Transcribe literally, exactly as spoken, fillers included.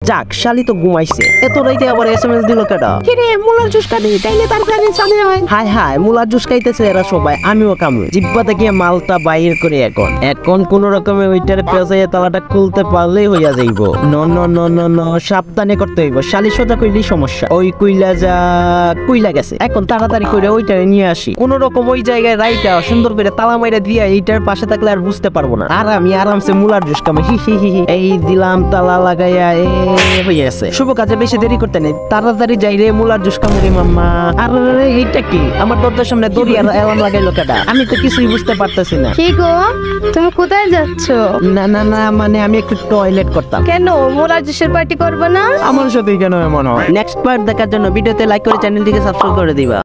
যাক শালি তো ঘুমাইছে, এত রাইতে আবার এসএমএস দিল কেডা? কিরে মুলার জুস খাবি তাইলে তাড়াতাড়ি চলে আয়। হায় হায় মুলার জুস খাইতেছে এরা সবাই, আমিও কামু। জিব্বা থেকে মালটা বাইর করে এখন এখন কোন রকমে ওইটারে পেঁচাইয়া তালাটা খুলতে পারলেই হইয়া যাইব। ন ন ন ন ন সাবধানে করতে হইব, শালি সোজা কইলেই সমস্যা। ওই কইলা যা কইলা গেছে, এখন তাড়াতাড়ি করে ওইটারে নিয়ে আসি। কোন রকম ওই জায়গায় রাইটা সুন্দর করে তালা মাইরা দিয়া এইটার পাশে থাকলে আর বুঝতে পারবো না। আর আমি আরামসে মুলার জুস কামে হি হি হি হি। এই দিলাম তালা লাগাইয়া এ হয়ে গেছে। শুভ কাজে বেশি দেরি করতে নেই, তাড়াতাড়ি যাই রে মুলার জুস কামুরি মাম্মা। আর এইটা কি আমার দরজার সামনে দড়ি আর অ্যালার্ম লাগাইলো কেডা? আমি তো কিছুই বুঝতে পারতেছি না। কি গো তুমি কোথায় যাচ্ছ? না না না মানে আমি একটু টয়লেট করতাম। কেন মুলার জুসের পার্টি করবে না? আমার সাথে কেন এমন হয়? নেক্সট পার্ট দেখার জন্য ভিডিওতে লাইক করে চ্যানেলটিকে সাবস্ক্রাইব করে দিবা।